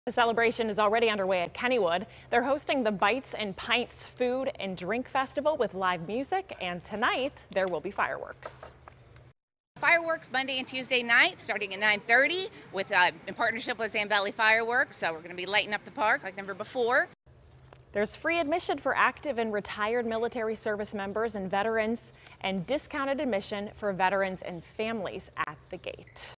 The celebration is already underway at Kennywood. They're hosting the Bites and Pints Food and Drink Festival with live music, and tonight there will be fireworks. Fireworks Monday and Tuesday night starting at 9:30 in partnership with Zambelli Fireworks. So we're going to be lighting up the park like never before. There's free admission for active and retired military service members and veterans, and discounted admission for veterans and families at the gate.